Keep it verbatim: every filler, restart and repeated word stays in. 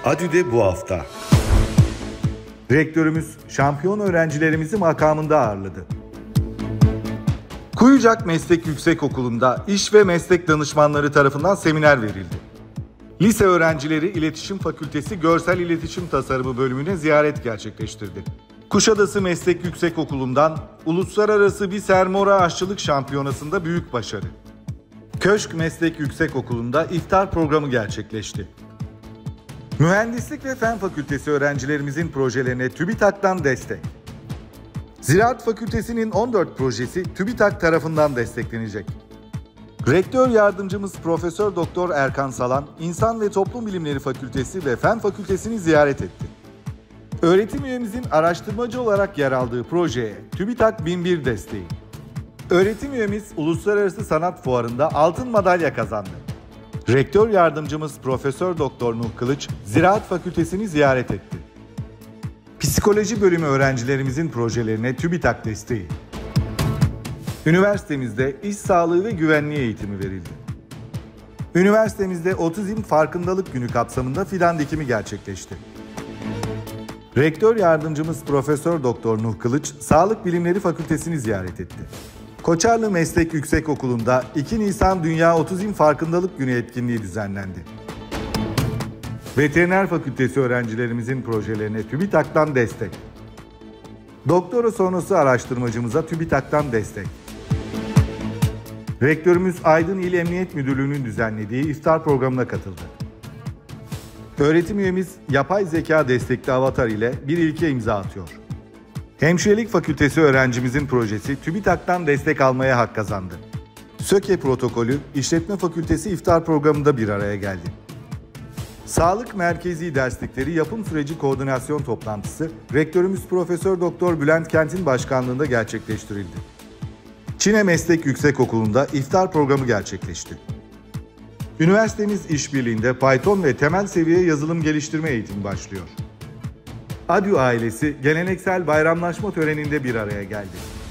ADÜ'de bu hafta. Rektörümüz şampiyon öğrencilerimizi makamında ağırladı. Kuyucak Meslek Yüksekokulu'nda iş ve meslek danışmanları tarafından seminer verildi. Lise öğrencileri İletişim Fakültesi Görsel İletişim Tasarımı bölümüne ziyaret gerçekleştirdi. Kuşadası Meslek Yüksekokulu'ndan Uluslararası bir Sermora Aşçılık Şampiyonası'nda büyük başarı. Köşk Meslek Yüksekokulu'nda iftar programı gerçekleşti. Mühendislik ve Fen Fakültesi öğrencilerimizin projelerine TÜBİTAK'tan destek. Ziraat Fakültesi'nin on dört projesi TÜBİTAK tarafından desteklenecek. Rektör yardımcımız Profesör Doktor Erkan Salan, İnsan ve Toplum Bilimleri Fakültesi ve Fen Fakültesini ziyaret etti. Öğretim üyemizin araştırmacı olarak yer aldığı projeye TÜBİTAK bin bir desteği. Öğretim üyemiz Uluslararası Sanat Fuarı'nda altın madalya kazandı. Rektör yardımcımız Profesör Doktor Nuh Kılıç, Ziraat Fakültesini ziyaret etti. Psikoloji bölümü öğrencilerimizin projelerine TÜBİTAK desteği. Üniversitemizde iş sağlığı ve güvenliği eğitimi verildi. Üniversitemizde Otizm Farkındalık Günü kapsamında fidan dikimi gerçekleşti. Rektör yardımcımız Profesör Doktor Nuh Kılıç, Sağlık Bilimleri Fakültesini ziyaret etti. Koçarlı Meslek Yüksekokulu'nda iki Nisan Dünya Otizm Farkındalık Günü etkinliği düzenlendi. Veteriner Fakültesi öğrencilerimizin projelerine TÜBİTAK'tan destek. Doktora sonrası araştırmacımıza TÜBİTAK'tan destek. Rektörümüz Aydın İl Emniyet Müdürlüğü'nün düzenlediği iftar programına katıldı. Öğretim üyemiz yapay zeka destekli avatar ile bir ilke imza atıyor. Hemşirelik Fakültesi öğrencimizin projesi TÜBİTAK'tan destek almaya hak kazandı. SÖKE protokolü İşletme Fakültesi iftar programında bir araya geldi. Sağlık Merkezi Derslikleri Yapım Süreci Koordinasyon Toplantısı Rektörümüz Profesör Doktor Bülent Kent'in başkanlığında gerçekleştirildi. Çine Meslek Yüksekokulu'nda iftar programı gerçekleşti. Üniversitemiz işbirliğinde Python ve temel seviye yazılım geliştirme eğitimi başlıyor. ADÜ ailesi geleneksel bayramlaşma töreninde bir araya geldi.